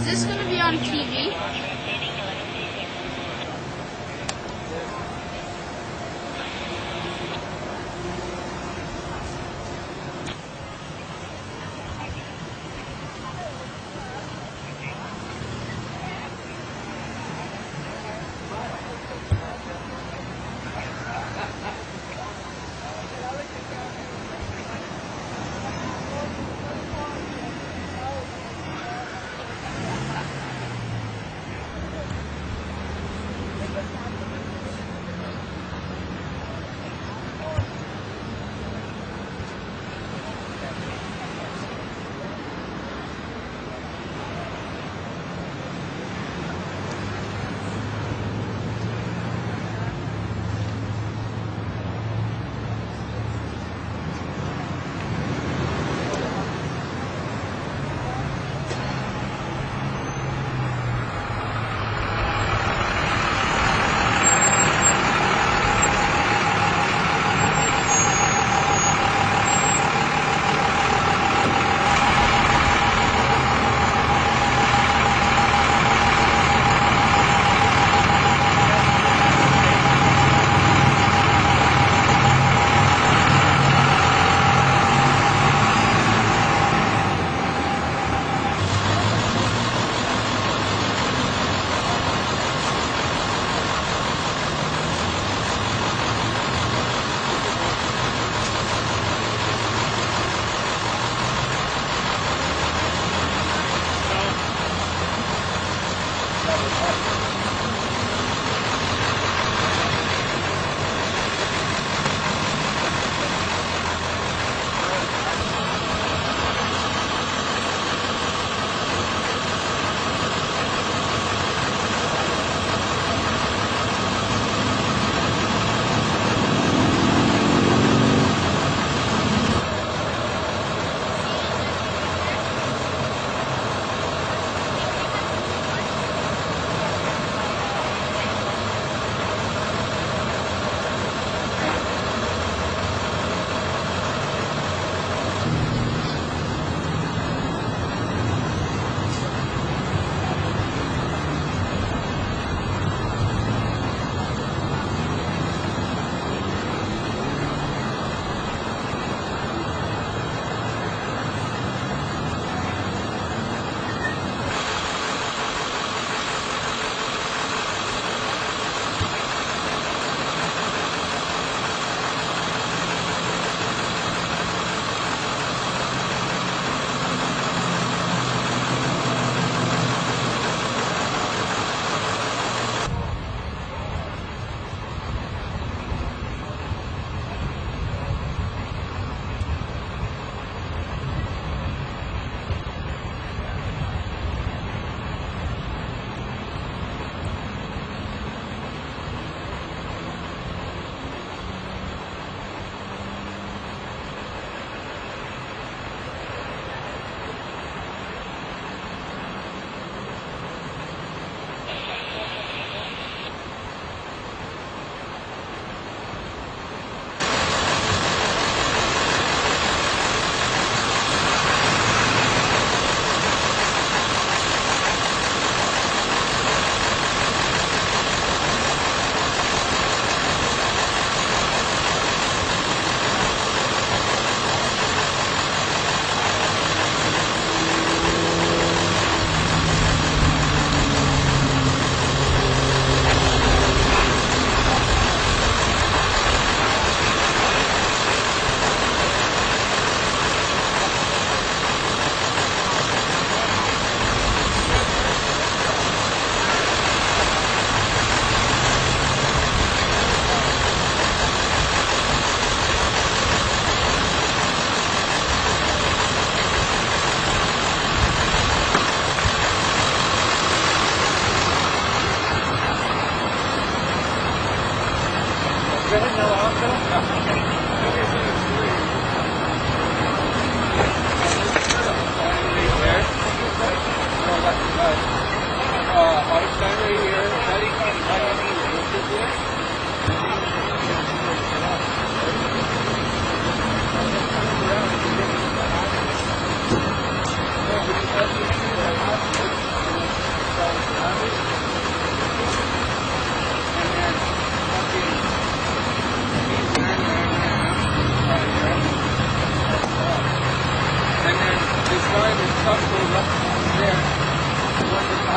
this going to be on TV?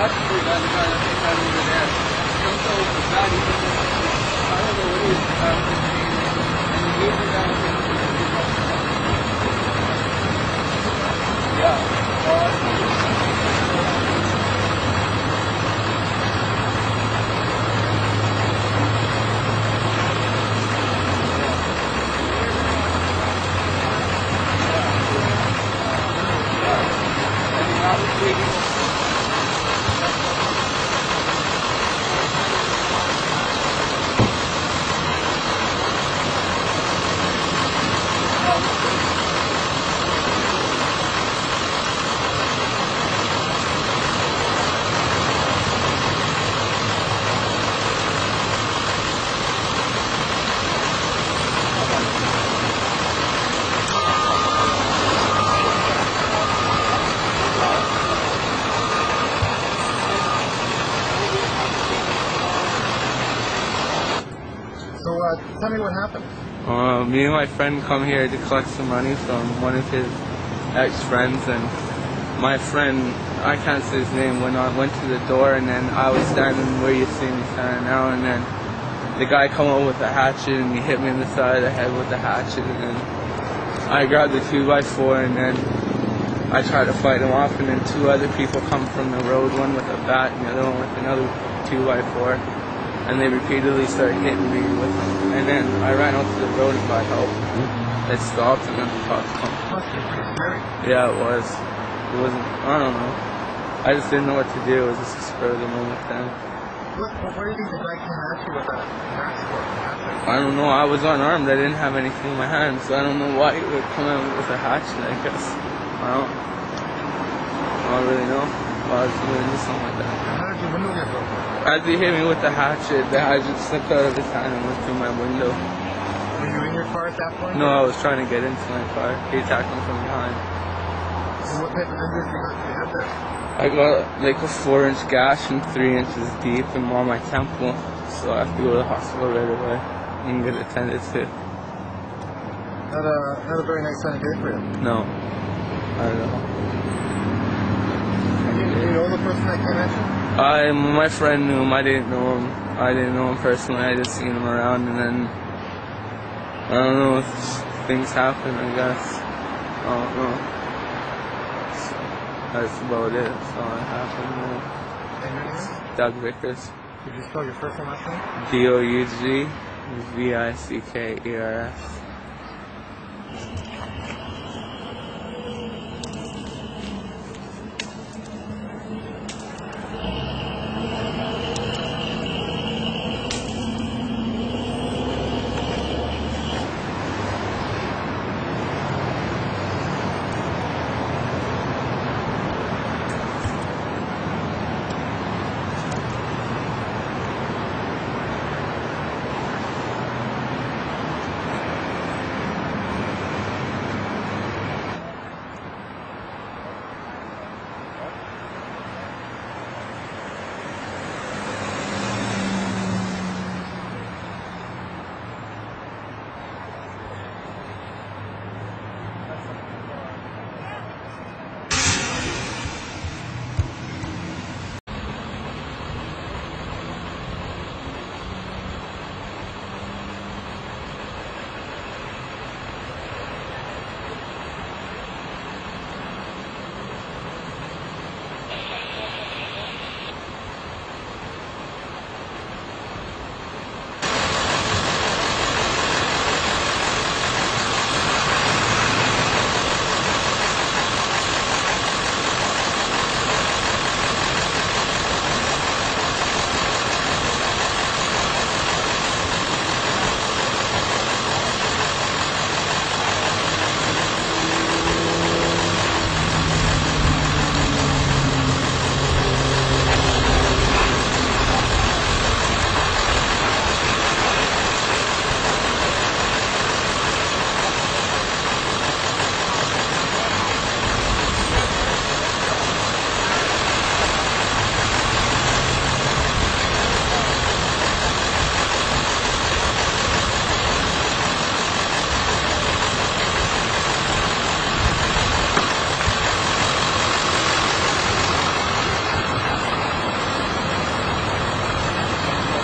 possibly got the guy that they had over there. Some fellow was bad, even I don't know what he was about to say. And he gave me that thing to yeah. Tell me what happened. Me and my friend come here to collect some money from one of his ex-friends, and my friend, I can't say his name, went to the door, and then I was standing where you see me standing now, and then the guy come up with a hatchet and he hit me in the side of the head with the hatchet, and then I grabbed the 2x4 and then I tried to fight him off, and then two other people come from the road, one with a bat and the other one with another 2x4. And they repeatedly started hitting me with them. And then I ran out to the road and got help. It stopped and then the cops come. Must be pretty scary. Yeah, it was. It wasn't, I don't know. I just didn't know what to do. It was just a spur of the moment then. What do you think the guy came at you with that axe for? I don't know. I was unarmed. I didn't have anything in my hand. So I don't know why he would come out with a hatchet, I guess. I don't really know. Why was he going to do something like that? How did your window get broken? As he hit me with the hatchet slipped out of his hand and went through my window. Were you in your car at that point? No, I was trying to get into my car. He attacked me from behind. So what type of injuries did you have there? I got like a 4-inch gash and 3 inches deep in on my temple. So I have to go to the hospital right away and get attended to. Not a very nice sunny day for you. No. I don't know. You know the person that came at you? My friend knew him. I didn't know him. I didn't know him personally. I just seen him around, and then I don't know if things happen. I guess I don't know. So that's about it. That's all that happened. And your name? Doug Vickers. Did you spell your first and last name? DOUG Vickers.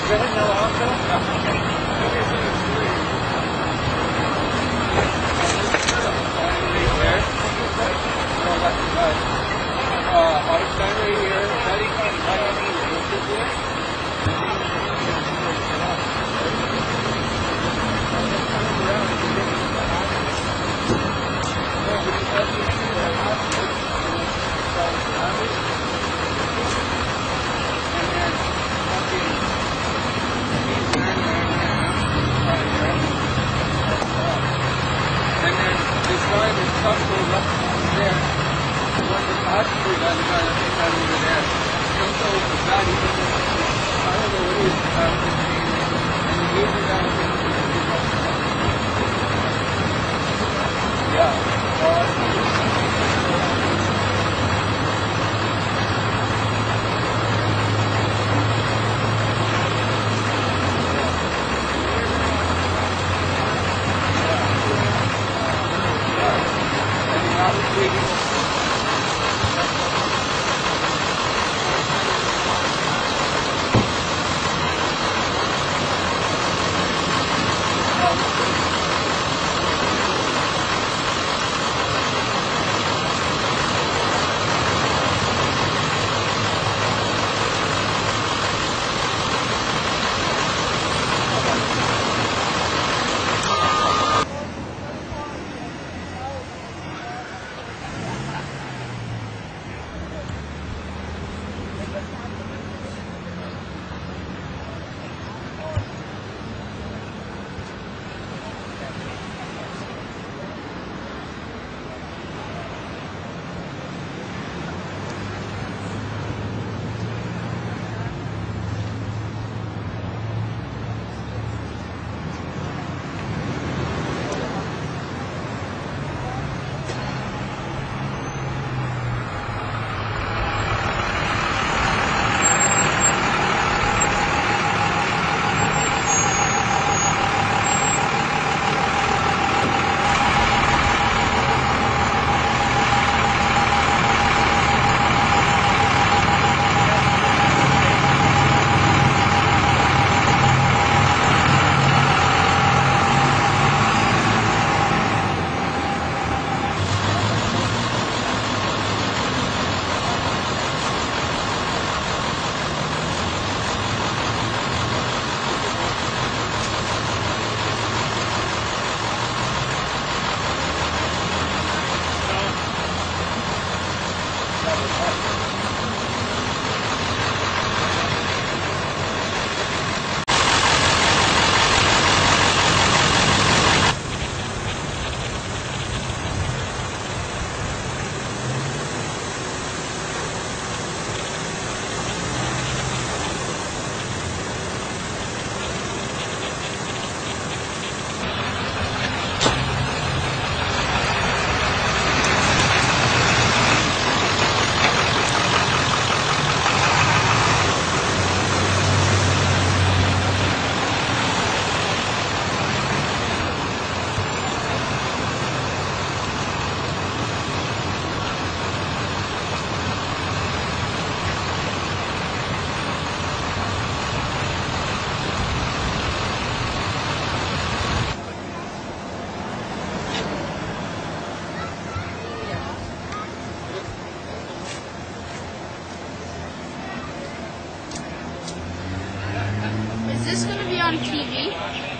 Is this going to be on TV?